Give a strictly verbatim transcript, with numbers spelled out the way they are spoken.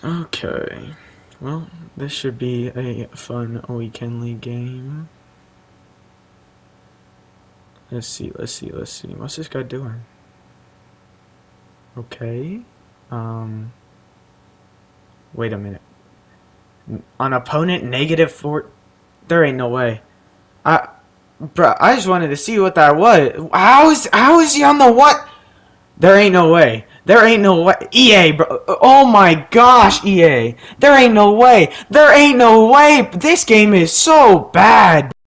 Okay. Well, this should be a fun weekend league game. Let's see, let's see, let's see. What's this guy doing? Okay. Um. Wait a minute. On opponent negative four. There ain't no way. I, bruh, I just wanted to see what that was. How is how is he on the what? There ain't no way. There ain't no way. E A, bro. Oh my gosh, E A. There ain't no way. There ain't no way. This game is so bad.